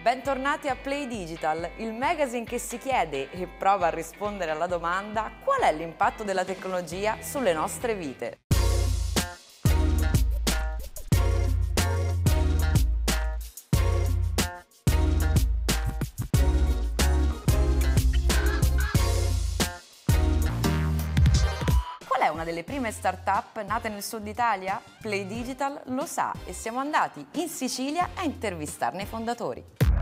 Bentornati a Play Digital, il magazine che si chiede e prova a rispondere alla domanda: qual è l'impatto della tecnologia sulle nostre vite? Qual è una delle prime start-up nate nel sud Italia? Play Digital lo sa e siamo andati in Sicilia a intervistarne i fondatori.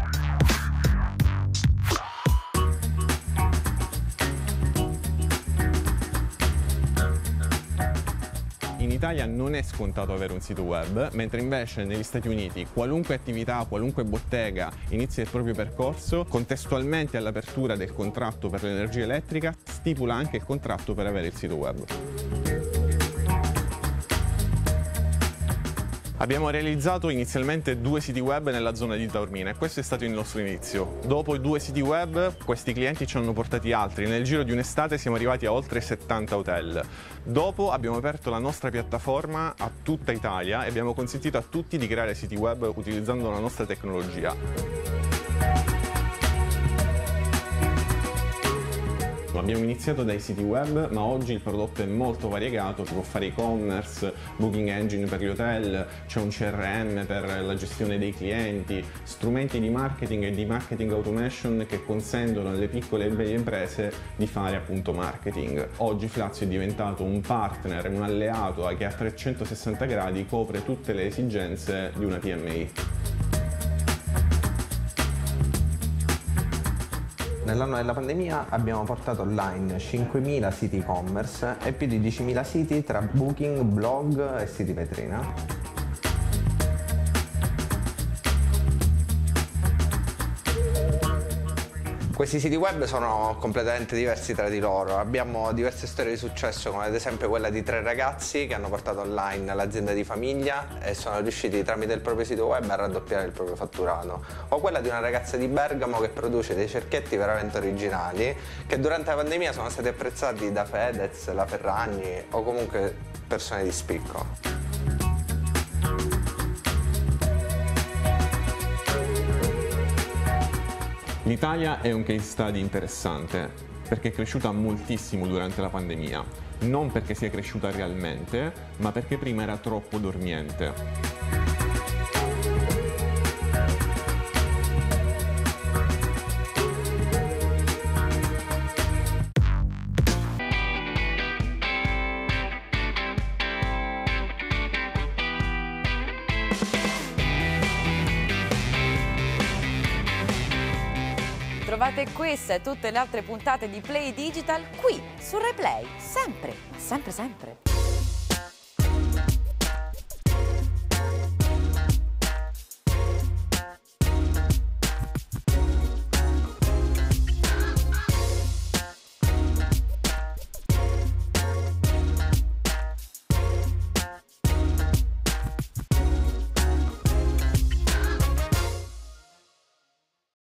In Italia non è scontato avere un sito web, mentre invece negli Stati Uniti qualunque attività, qualunque bottega inizia il proprio percorso, contestualmente all'apertura del contratto per l'energia elettrica, stipula anche il contratto per avere il sito web. Abbiamo realizzato inizialmente 2 siti web nella zona di Taormina e questo è stato il nostro inizio. Dopo i 2 siti web, questi clienti ci hanno portati altri. Nel giro di un'estate siamo arrivati a oltre 70 hotel. Dopo abbiamo aperto la nostra piattaforma a tutta Italia e abbiamo consentito a tutti di creare siti web utilizzando la nostra tecnologia. Abbiamo iniziato dai siti web, ma oggi il prodotto è molto variegato, si può fare e-commerce, booking engine per gli hotel, c'è un CRM per la gestione dei clienti, strumenti di marketing e di marketing automation che consentono alle piccole e medie imprese di fare appunto marketing. Oggi Flazio è diventato un partner, un alleato che a 360 gradi copre tutte le esigenze di una PMI. Nell'anno della pandemia abbiamo portato online 5.000 siti e-commerce e più di 10.000 siti tra booking, blog e siti vetrina. Questi siti web sono completamente diversi tra di loro, abbiamo diverse storie di successo come ad esempio quella di 3 ragazzi che hanno portato online l'azienda di famiglia e sono riusciti tramite il proprio sito web a raddoppiare il proprio fatturato, o quella di una ragazza di Bergamo che produce dei cerchietti veramente originali che durante la pandemia sono stati apprezzati da Fedez, la Ferragni o comunque persone di spicco. L'Italia è un case study interessante perché è cresciuta moltissimo durante la pandemia, non perché sia cresciuta realmente, ma perché prima era troppo dormiente. Trovate questa e tutte le altre puntate di Play Digital qui su RaiPlay, sempre, ma sempre sempre.